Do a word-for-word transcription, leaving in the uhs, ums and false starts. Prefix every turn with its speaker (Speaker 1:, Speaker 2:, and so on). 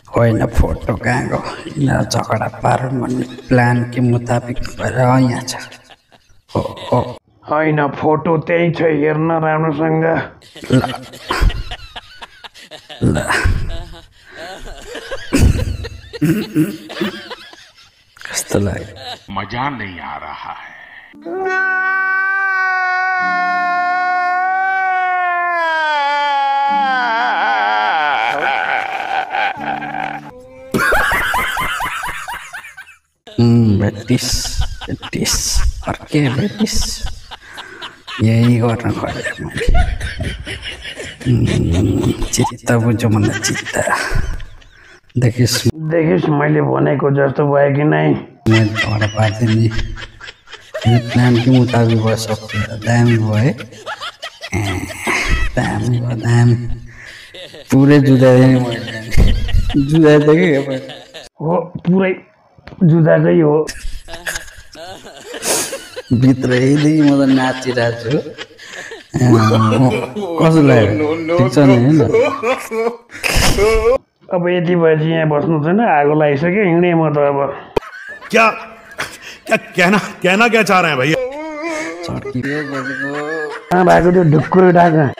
Speaker 1: होइन फोटो कहाँ गयो यिनीहरू झगडा पारौँ भन्ने प्लान के मुताबिक भएर यहाँ छ हो हो
Speaker 2: होइन फोटो त्यही छ हेर्न राम्रोसँग
Speaker 1: ल ल कस्तो लाग्यो
Speaker 3: मजा नहीं आ रहा है
Speaker 1: ब्रिटिस ब्रिटिस अर्कै ब्रिटिस यही गर्न खोजेँ मैले चित्त बुझ्यो भन्दा चित्त देखिस्
Speaker 2: देखिस् मैले भनेको जस्तो भयो कि नै
Speaker 1: मैले झगडा पार्थेँ नि यो प्लानकै मुताबिक भयो सबै दामी भयो है दामी भयो दामी पुरै जुदाइदिएँ नि मैले जुदाइदिएँ कि
Speaker 2: हो पुरै जुदाकै हो
Speaker 1: भित्रैदेखि म त नाचिरहेको छु कस्तो लाग्यो ठिक छ नि होइन
Speaker 2: अब यति भएपछि यहाँ बस्नु छैन आगो लागिसक्यो हिँडेँ म त अब
Speaker 4: क्या क्या कहना कहना क्या चाह रहे हैं भैया
Speaker 1: चर्कियो बजेको
Speaker 2: कहाँ भएको त्यो ढुक्कुर ढाका